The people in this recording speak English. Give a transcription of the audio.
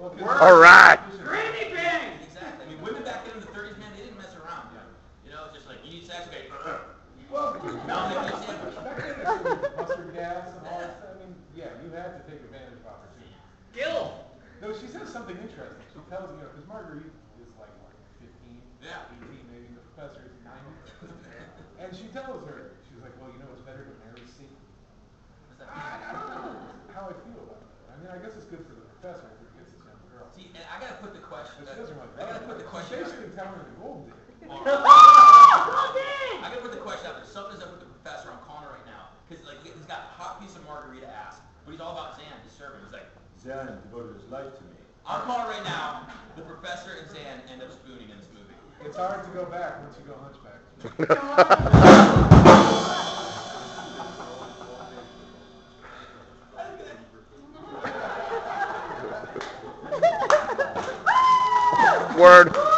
All right. Granny bang! Exactly. I mean, women back then in the 30s, man, they didn't mess around, dude. You know, just like, you need sex, okay. Well, Now I'm making a sandwich. back then there was mustard gas and all that stuff. I mean, yeah, you had to take advantage of opportunity. Gil! No, she says something interesting. She tells you know, because Marguerite is like what, 15, Yeah. 18 maybe. The professor is 90, and she tells her, she's like, well, you know, it's better to marry safe. I don't know how I feel about that. I mean, I guess it's good for the professor if he gets this young girl. See, and I gotta put the question. But she doesn't like I gotta put the question. She's basically telling her the golden digger. I gotta put the question out there. Something's up with the professor. I'm calling her right now because like he's got a hot piece of margarita ass, but he's all about Zan, his servant. He's like, Zan devoted his life to me. I'm calling right now. The professor and Zan end up spooning in this movie. It's hard to go back once you go hunchback. Word.